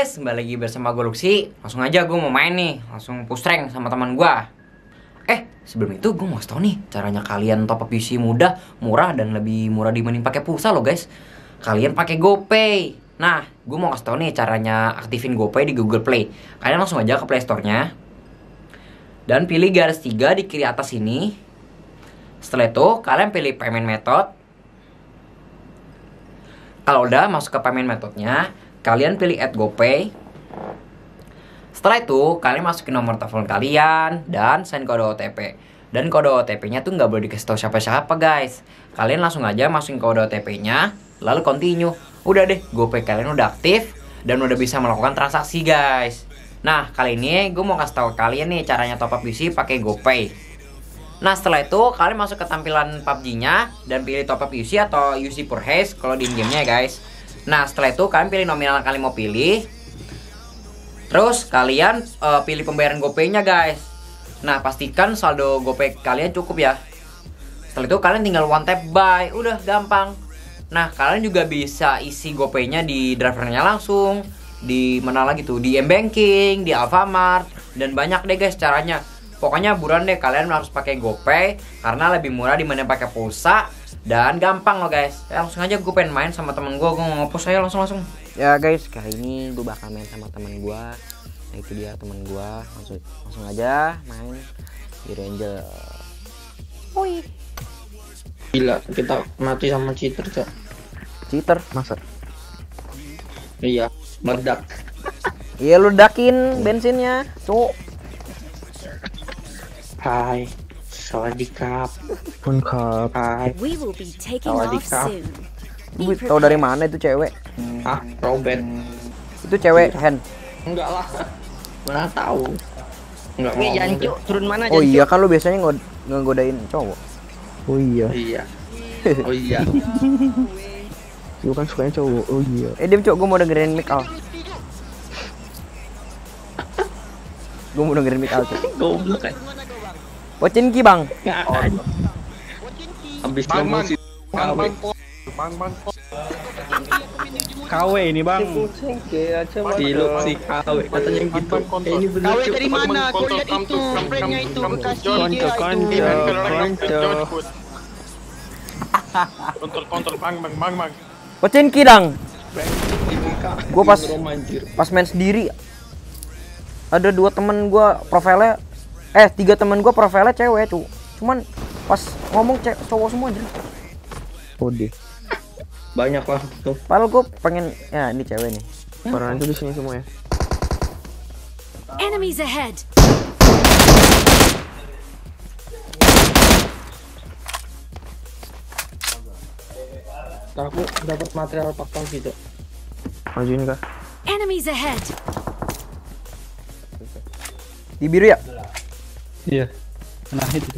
guys, kembali lagi bersama gue Luxi. Langsung aja gue mau main nih, langsung push rank sama teman gue. Sebelum itu gue mau kasih tau nih caranya kalian top up PC mudah, murah, dan lebih murah dibanding pakai pulsa loh guys. Kalian pakai GoPay. Nah, gue mau kasih tau nih caranya aktifin GoPay di Google Play. Kalian langsung aja ke Play Store-nya dan pilih garis 3 di kiri atas ini. Setelah itu kalian pilih payment method. Kalau udah masuk ke payment methodnya, kalian pilih add GoPay. Setelah itu kalian masukin nomor telepon kalian dan send kode OTP. Dan kode OTP-nya tuh nggak boleh dikasih tahu siapa-siapa guys. Kalian langsung aja masukin kode OTP-nya, lalu continue. Udah deh, GoPay kalian udah aktif dan udah bisa melakukan transaksi guys. Nah, kali ini gue mau kasih tahu kalian nih caranya top up PC pakai GoPay. Nah, setelah itu kalian masuk ke tampilan PUBG-nya dan pilih top up UC atau UC per haze kalau di game-nya ya guys. Nah, setelah itu kalian pilih nominal yang kalian mau pilih. Terus kalian pilih pembayaran GoPay-nya guys. Nah, pastikan saldo GoPay kalian cukup ya. Setelah itu kalian tinggal one tap buy, udah gampang. Nah, kalian juga bisa isi GoPay-nya di drivernya langsung, di mana lagi tuh, di M-Banking, di Alfamart, dan banyak deh guys caranya. Pokoknya buruan deh, kalian harus pakai GoPay karena lebih murah dibanding pakai pulsa dan gampang loh guys. Langsung aja gue pengen main sama temen gue mau nge-post saya langsung. Ya guys, kali ini gue bakal main sama temen gue. Nah itu dia temen gue, langsung aja main di Ranger. Woi. Gila, kita mati sama cheater, Cok. Cheater, masa? Iya, meledak. Iya lu dakin bensinnya, cuk. Hai, sawadikap. Lengkap. Hai, We will be taking Sawadikap. off soon. Lu tau dari mana itu cewek? Ah, Robert. Itu cewek hand. Enggak lah. Mana tahu. Enggak Nih mau. Jancu, turun mana Oh Jancu? iya kan lu biasanya ngegodain cowok. Oh iya. Iya. Oh iya. Lu kan sukanya cowok. Oh iya. Diam cowok, gue mau dengerin mic Al. Gue mau dengerin mic Al cowok. Goblok kan. Pocin ki bang. Habis promosi KW. KW ini bang. Di si KW katanya gitu. Ini bener. KW Cok. dari mana? Kau lihat itu, brandnya itu Bekasi dia itu. Kontrol bang. Pocin ki dang. Gue pas Rom, anjir. pas main sendiri ada 2 temen gue profilnya 3 temen gue profilnya cewek tuh, cuman pas ngomong cowok semua aja. Kode Banyak lah tuh. padahal gue pengen ya ini cewek nih. Orang itu di sini semua ya. Enemies ahead. Aku dapat material pakal gitu. Majuin kah Enemies ahead. di biru ya? Iya. Nah itu.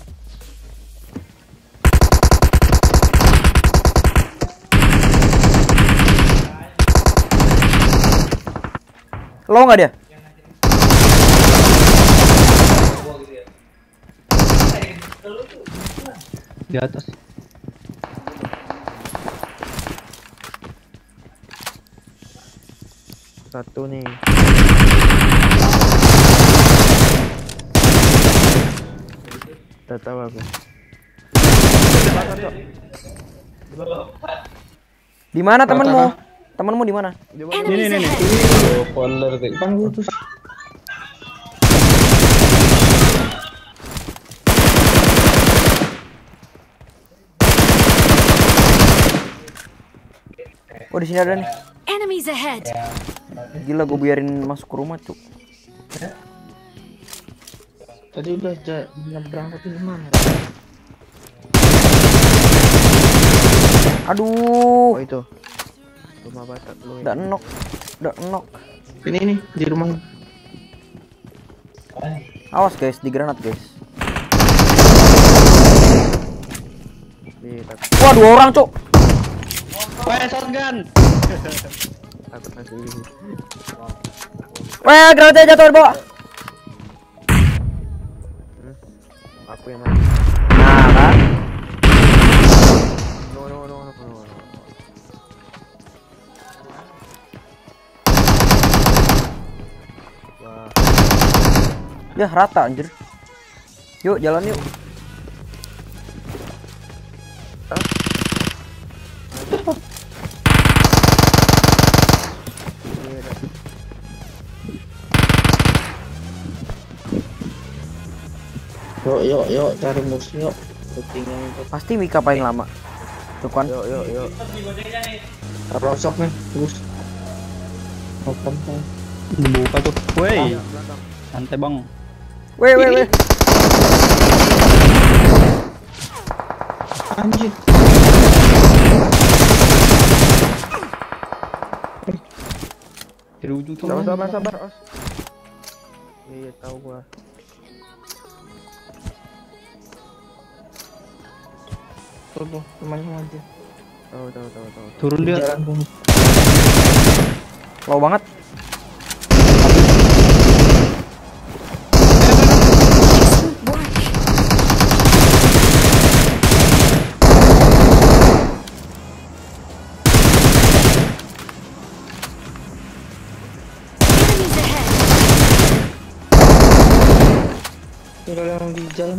Lo nggak dia? Di atas. Satu nih. Tak tahu aku. Di mana temenmu? Temenmu di mana? Enemies Nih. ahead. Folder kayak bang terus. Oh di sini ada nih. Enemies ahead. Gila gue biarin masuk ke rumah cuk. Tadi udah berangkat di mana? Aduh. Oh itu. Rumah batak lu. Udah enok. Ini nih di rumah. Awas guys, di granat guys. Wah 2 orang cuk. Weh, shotgun. Takut masih. Wah granatnya jatuh di bawah. Aku yang mati. Nah kan. No. Ya rata anjir. Yuk jalan yuk. Yuk cari musuh yuk. Ketinggalan itu. Pasti Mika paling lama. Tuh kan. Yuk. Rosok nih, terus. Open kan. Buka tuh. Woi. Santai bang. Weh. Anjir. Dari ujung tuh. Sabar, Os. Iya, tahu gua. Tuh, temannya aja. Tahu. Turun dia. Jalan dong. Low banget. Enemies ahead. Tinggal yang di jalan.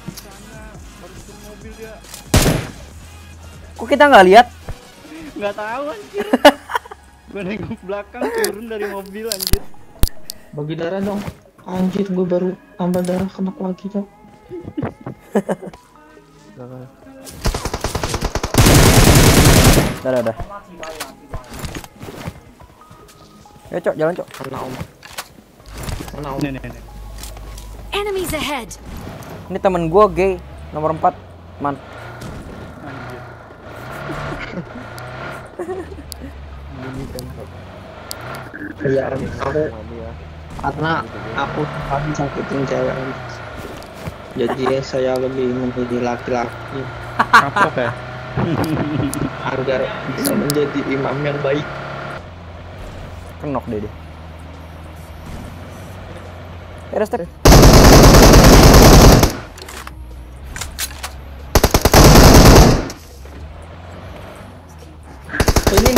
Kok kita nggak lihat? Nggak tahu anjir. Gue nengok belakang turun dari mobil anjir. Bagi darah dong. Anjir, gue baru tambah darah kena lagi dong. Dah. Ya cok, jalan cok. Kena om. Nih. Enemies ahead. Ini temen gue gay nomor 4 man. Anjir. Iya, aku karena aku tadi sakitin cewek. Jadi saya lebih memilih laki-laki Kapok ya? agar bisa menjadi imam yang baik. Kenok deh. Ada step. Ini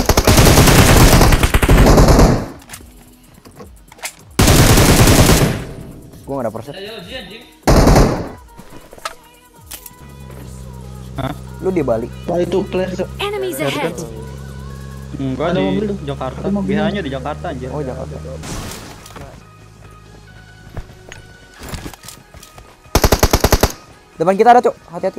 Gue gak ada proses. Hah? Lu dia balik. wah itu player Enemies ahead. Enggak Ada di mobil tuh. Jakarta. Ada mobil. BH-nya di Jakarta anjir. Oh Jakarta. Depan kita ada cok, hati-hati.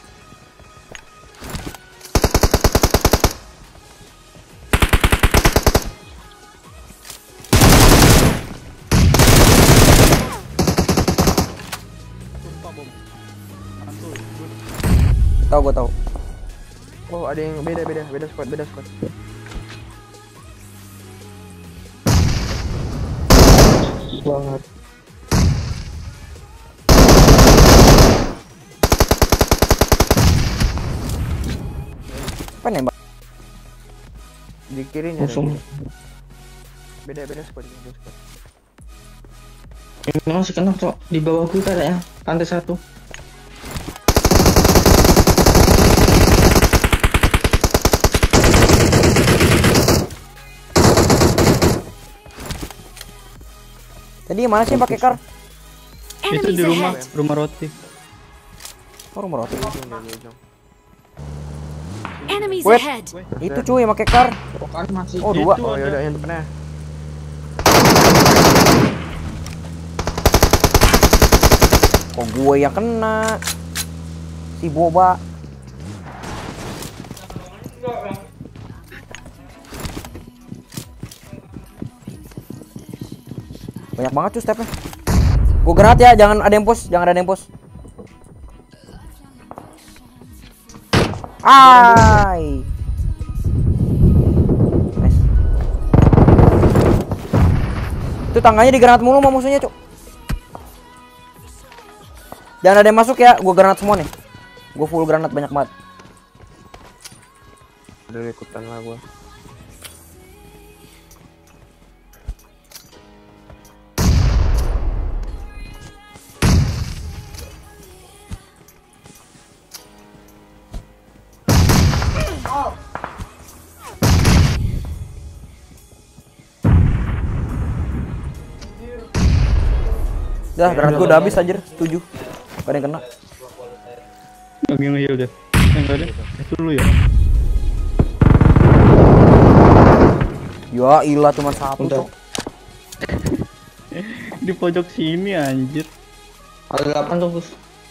Tahu gue tahu. Oh, ada yang beda squad. banget. Apa nembak? Di kirinya ada. Musuh. Beda squad. Ini masih kena cok. Di bawah kita ada ya. Lantai 1. Tadi mana sih pakai kar? Itu di Enemies rumah ahead. roti. Oh rumah roti. Enemies Wait. ahead. Itu cuy yang pakai kar. Kan masih Oh dua. Itu Oh ada. ya udah yang depannya. Kok gue yang kena? Si boba. Banyak banget tuh stepnya. Gue granat ya, jangan ada yang push, Ai. Nice. Itu tangganya di granat mulu sama musuhnya, Cuk. Jangan ada yang masuk ya, gue granat semua nih. Gue full granat banyak banget. Udah ikutan lah gua. Dah, granat gua udah habis anjir. 7. Gak ada yang kena. Yang nge-heal deh. Enggak ada. Itu lu ya. Ya ilah cuma 1 Udah. Cok. Di pojok sini anjir. Ada 8 tuh, Gus.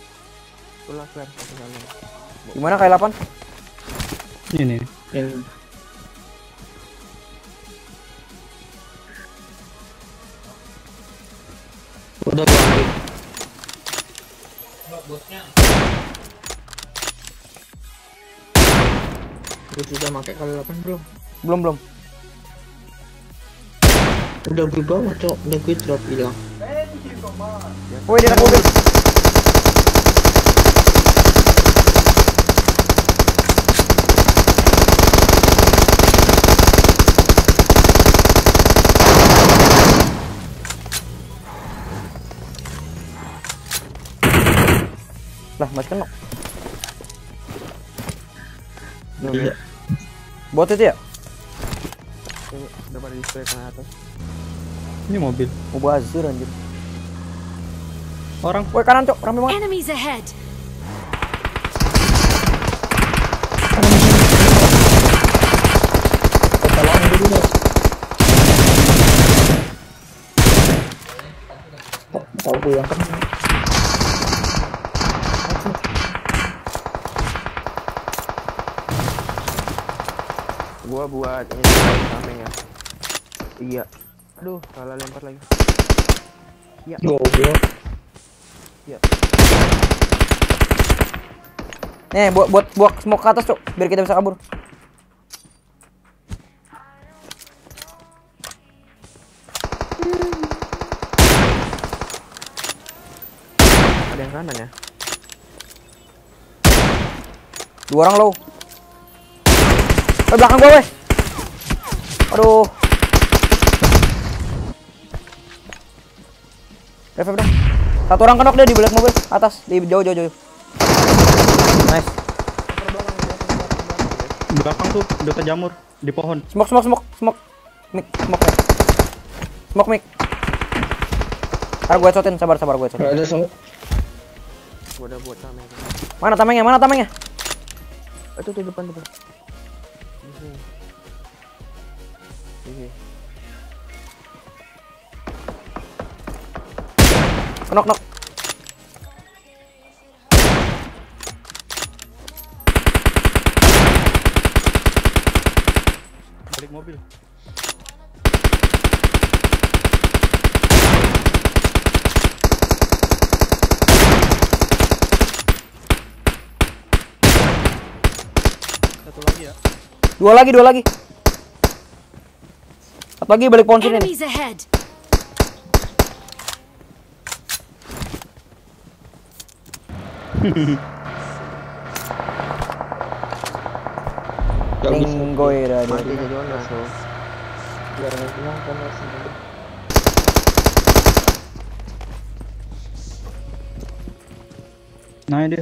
Gimana kayak 8? Ini. Yang udah gua ambil. Gue sudah pakai kali 8 belum? Belum. Udah berubah, Cok. Udah gue drop hilang. Woi, dia naik mobil. Lah, masih kena. Iya. Bot itu ya? Ini mobil. Mubazir anjir. Orang. Woi, kanan, Cok. Rame banget. Enemies ahead. Tahu gue yang kan. Gua buat ini tameng ya. Iya. Aduh, salah lempar lagi. Goblok. Buat smoke ke atas, Cok, biar kita bisa kabur. Ada yang kanan ya. 2 orang low. Belakang gua, weh. Aduh. Revive dong. 1 orang kenok dia di belakang mobil atas, di jauh. Nice. Belakang tuh dekat jamur di pohon. Smoke. Mic. Ntar gue headshotin, sabar gue headshotin. Gak ada sama. Gua udah buat tameng. Mana tamengnya? Itu di depan. Ini. Knock. Balik mobil. Satu lagi ya. Dua lagi. Satu lagi balik pohon sini nih. Enemies ahead. Gak bisa. Linggoy dah dia. Mati jadi Jonas loh. Biar nggak hilang kan masih. Nah dia.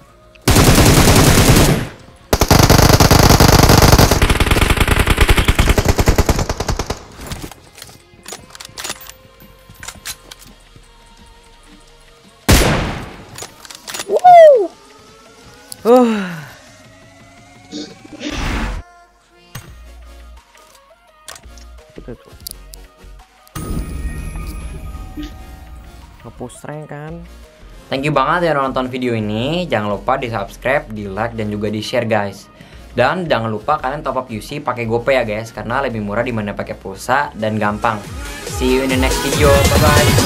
Nge-push rank kan. Thank you banget ya nonton video ini. Jangan lupa di subscribe, di like, dan juga di share guys. Dan jangan lupa kalian top up UC pakai GoPay ya guys, karena lebih murah dimana pakai pulsa dan gampang. See you in the next video. Bye bye.